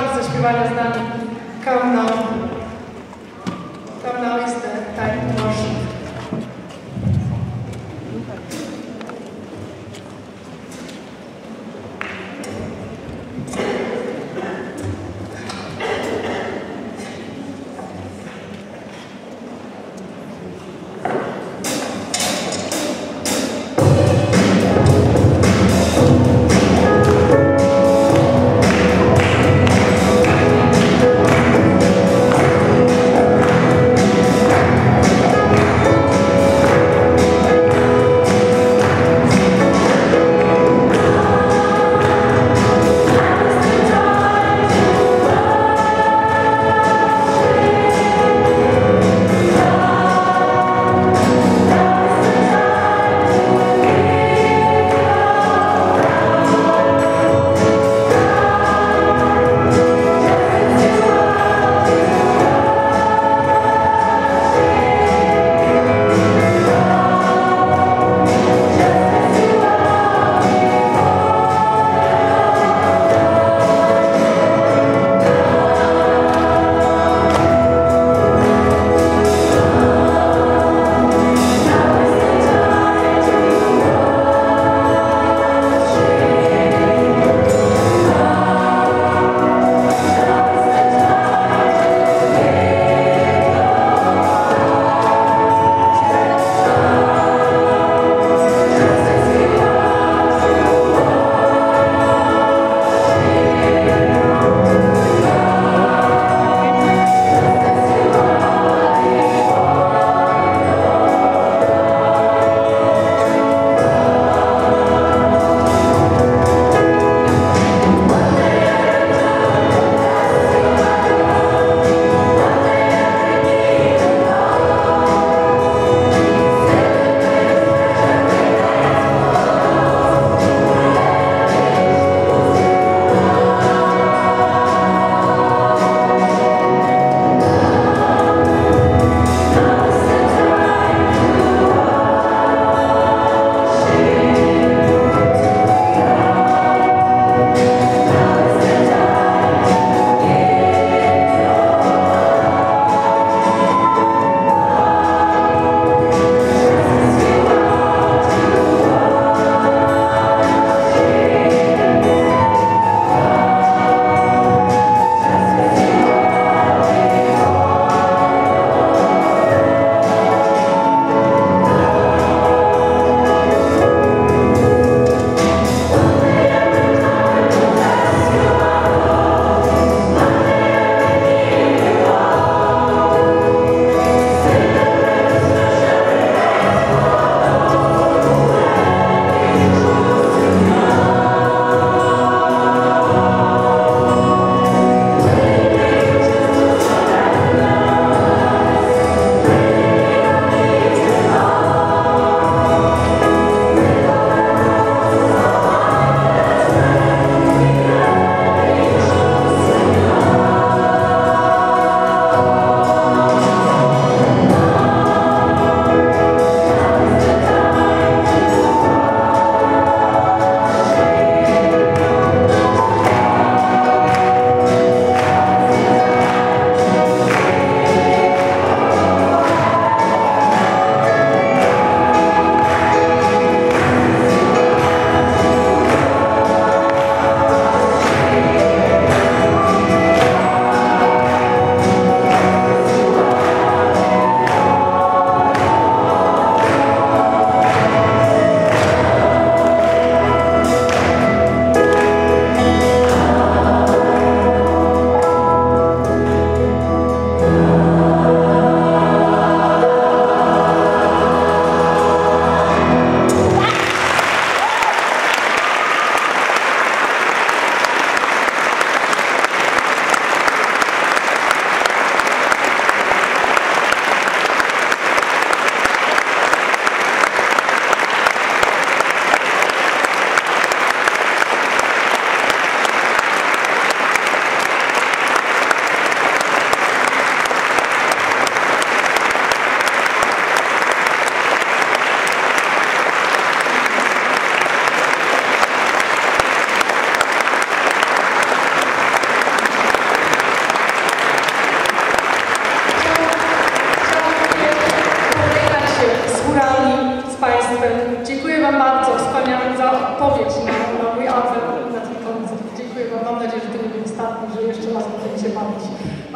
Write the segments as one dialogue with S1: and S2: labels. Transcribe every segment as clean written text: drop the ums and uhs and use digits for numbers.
S1: Szkoda zaśpiewania z nami Come Now. Come Now is the time to worship.
S2: Come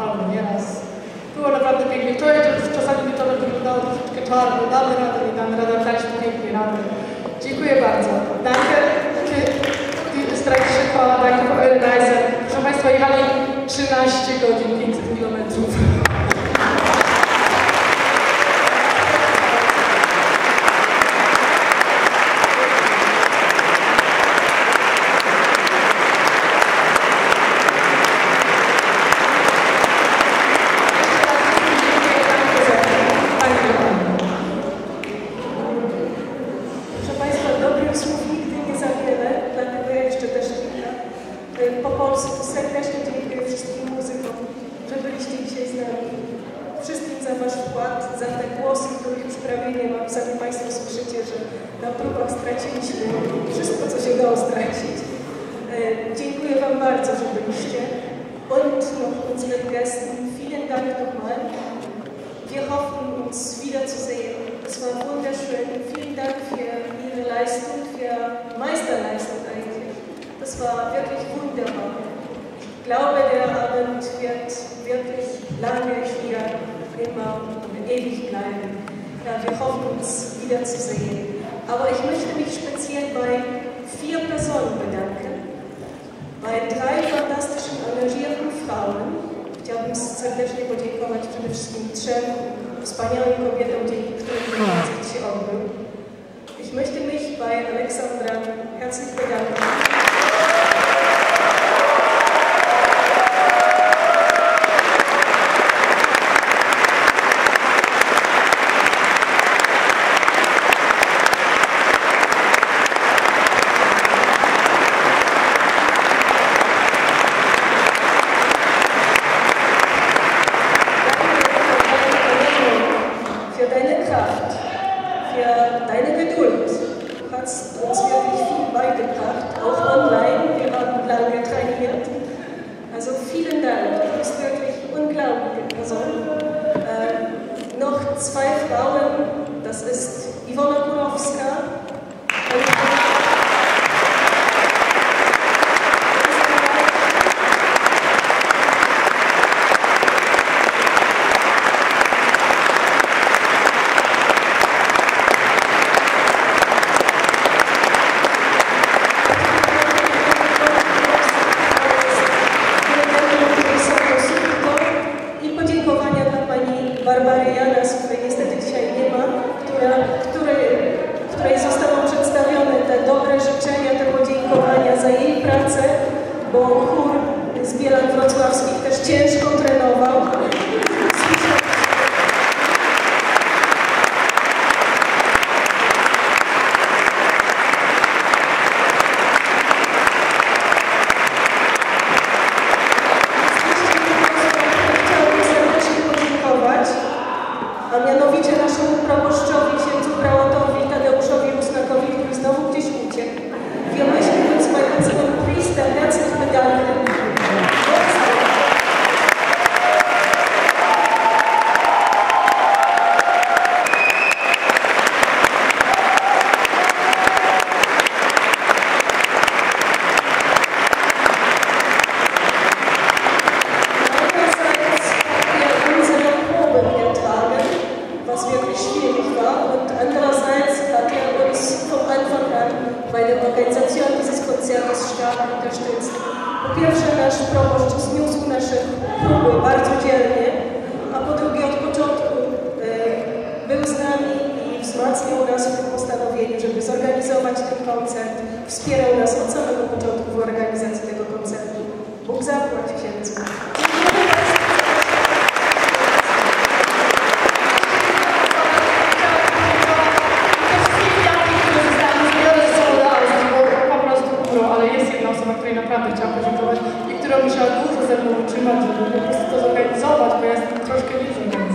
S1: albo nieraz. Było naprawdę pięknie. To czasami by to wyglądało troszeczkę czarno, damy radę, nie damy radę, daliśmy pięknie radę. Dziękuję bardzo. Danke, Streichszyko, danke für eure Reise. Proszę Państwa, jechali 13 godzin, 500 kilometrów.
S2: Po polsku serdecznie dziękuję wszystkim muzykom, że byliście dzisiaj z nami. Wszystkim za Wasz wkład, za te głosy, których już prawie nie ma. Sami Państwo słyszycie, że na próbach straciliśmy wszystko, co się dało stracić. Dziękuję Wam bardzo, że byliście. Und noch unseren Gästen vielen Dank nochmal. Wir hoffen, uns wiederzusehen. Es war wunderschön. Vielen Dank für Ihre Leistung, für Meisterleistung eigentlich. Das war wirklich wunderbar. Ich glaube, der Abend wird wirklich lange hier immer und ewig bleiben. Ja, wir hoffen, uns wiederzusehen. Aber ich möchte mich speziell bei 4 Personen bedanken. Bei 3 fantastycznych, engagierten Frauen. Chciałabym serdecznie podziękować przede wszystkim 3 wspaniałym kobietom, dzięki którym ten koncert się odbył. Ich möchte mich bei Alexandra herzlich bedanken. Deine Geduld. Du hast uns wirklich viel beigebracht, auch online. Wir haben lange trainiert. Also vielen Dank. Du bist wirklich unglaubliche Person. Noch 2 Frauen, das ist Iwona Kurowska. Barbary Janas, której niestety dzisiaj nie ma, której zostało przedstawione te dobre życzenia, te podziękowania za jej pracę, bo chór z Bielan Wrocławskich też ciężko trenował. A mianowicie naszemu proboszczowi, księdzu prałatowi Tadeuszowi Rusnakowi, który znowu gdzieś uciekł. Wir möchten uns bei unserem Priester herzlich bedanken. Bei der Organisation dieses Konzertes stark unterstützt. Po pierwsze, nasz proboszcz zniósł nasze próby bardzo dzielnie, a po drugie, od początku był z nami i wzmacniał nas w tym postanowieniu, żeby zorganizować ten koncert. Wspierał nas od samego początku w organizacji tego koncertu. Bóg zapłać księdzu.
S1: Której naprawdę chciałam podziękować i która musiała dużo ze mną utrzymać, żeby po prostu to zorganizować, bo ja jestem troszkę niezorganizowana.